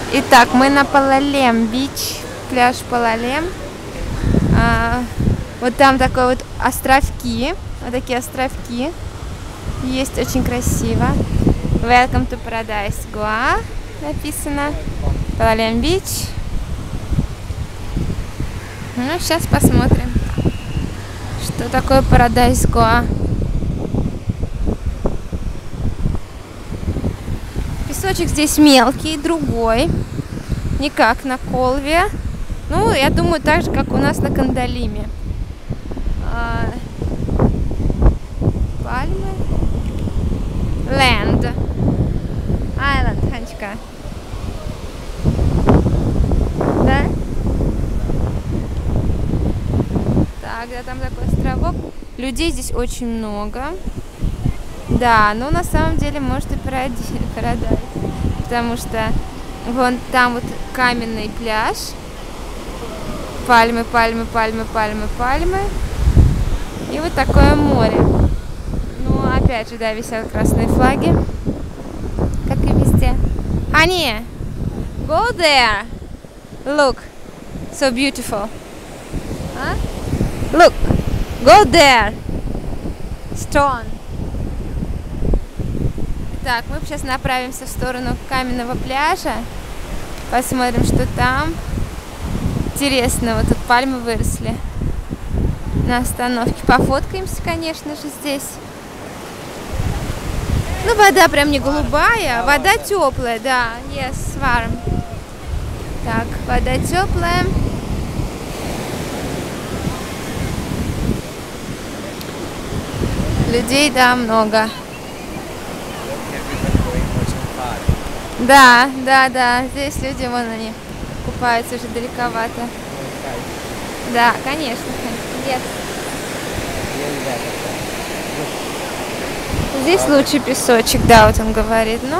Итак, мы на Палалем-Бич, пляж Палалем. Вот там такой вот островки, вот такие островки есть, очень красиво. Welcome to Paradise Goa написано, Палалем-Бич. Ну, сейчас посмотрим, что такое Paradise Goa. Песочек здесь мелкий, другой, не как на Колве. Ну, я думаю, так же, как у нас на Кандалиме. Пальмы. Land. Island, Ханечка. Да? Так, да, там такой островок. Людей здесь очень много. Да, но на самом деле может и Paradise. Потому что вон там вот каменный пляж. Пальмы, пальмы, пальмы, пальмы, пальмы. И вот такое море. Ну, опять же, да, висят красные флаги. Как и везде. Honey, go there. Look, so beautiful. Look, go there. Stone. Так, мы сейчас направимся в сторону каменного пляжа. Посмотрим, что там. Интересно, вот тут пальмы выросли на остановке. Пофоткаемся, конечно же, здесь. Ну, вода прям не голубая, вода теплая, да. Yes, warm. Так, вода теплая. Людей, да, много. Да, да, да. Здесь люди, вон они, купаются уже далековато. Да, конечно. Yes. Здесь лучший песочек, да, вот он говорит, ну.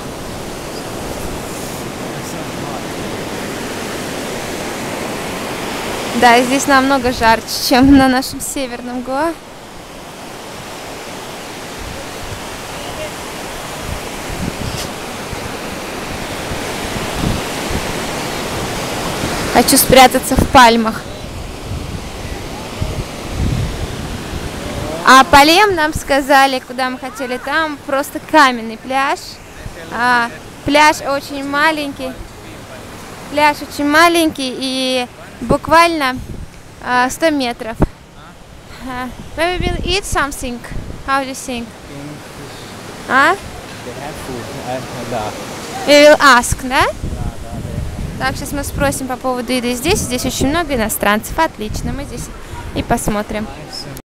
Да, здесь намного жарче, чем на нашем северном Гоа. Хочу спрятаться в пальмах. А Палем нам сказали, куда мы хотели, там просто каменный пляж. Пляж очень маленький. Пляж очень маленький и буквально 100 метров. Maybe we'll eat something. How do you think? We will ask, да? Так, сейчас мы спросим по поводу еды здесь. Здесь очень много иностранцев. Отлично, мы здесь и посмотрим.